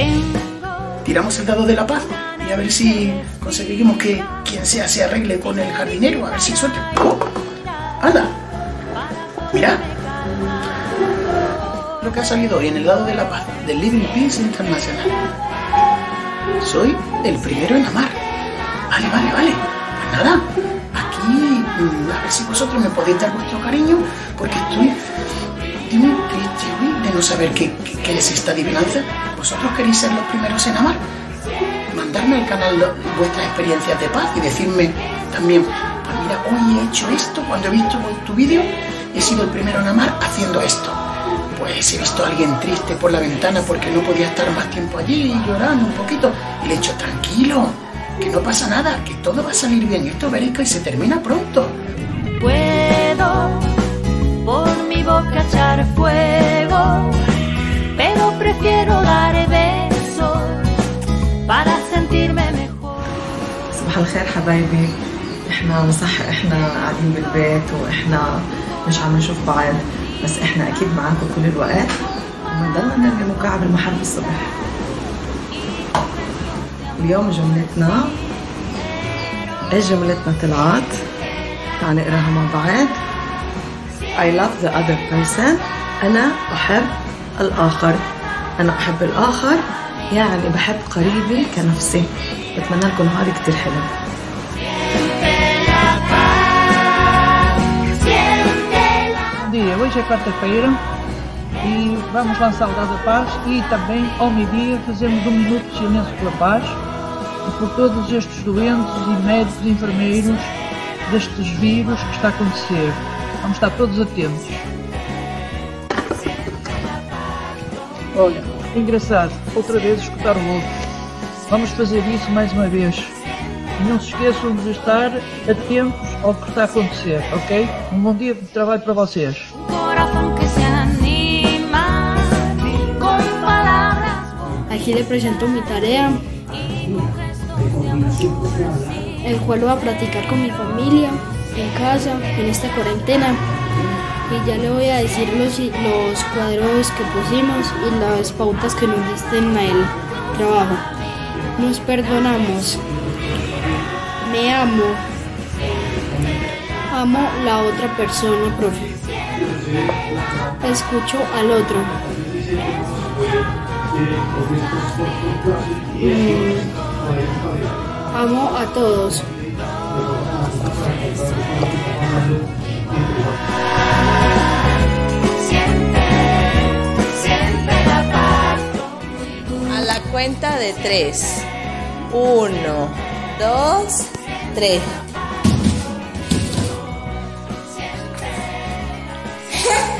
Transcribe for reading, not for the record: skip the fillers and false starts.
Tiramos el dado de la paz y a ver si conseguimos que quien sea se arregle con el jardinero, a ver si hay suerte. ¡Oh! ¡Anda! Mira lo que ha salido hoy en el dado de la paz del Living Peace International. Soy el primero en amar. Vale. Pues nada, aquí a ver si vosotros me podéis dar vuestro cariño, porque estoy muy triste hoy de no saber qué es esta adivinanza. ¿Vosotros queréis ser los primeros en amar? Mandarme al canal vuestras experiencias de paz y decirme también, pues mira, hoy he hecho esto, cuando he visto tu vídeo he sido el primero en amar haciendo esto. Pues he visto a alguien triste por la ventana porque no podía estar más tiempo allí llorando un poquito y le he dicho, tranquilo, que no pasa nada, que todo va a salir bien, esto veréis que se termina pronto. Puedo por mi boca echar fuego, pero prefiero dar besos para sentirme mejor. صباح الخير حبايبي. احنا صح احنا قاعدين بالبيت واحنا مش عم نشوف بعض، بس احنا اكيد معاكم كل الوقت وبنضلنا نرمي مكعب المحل الصبح. اليوم جملتنا، ايش جملتنا طلعت؟ تعال نقراها مع بعض. I love the other person. أنا أحب الآخر. أنا أحب الآخر يعني بحب قريبي كنفسي. بتمنى لكم نهار كتير حلو. Bom dia, hoje é quarta-feira e vamos lançar o Dado da Paz e também ao meio-dia fazemos 1 minuto de silêncio pela paz e por todos estes doentes e médicos e enfermeiros destes vírus que está a acontecer. Vamos estar todos atentos. Olha, engraçado, outra vez escutar o outro. Vamos fazer isso mais uma vez. E não se esqueçam de estar atentos ao que está a acontecer, ok? Um bom dia de trabalho para vocês. Aquí le presento mi tarea, el cual voy a practicar con mi familia, en casa, en esta cuarentena. Y ya le voy a decir los cuadros que pusimos y las pautas que nos diste en el trabajo. Nos perdonamos. Me amo. Amo la otra persona, profe. Escucho al otro. Amo a todos. A la cuenta de 3. 1, 2, 3.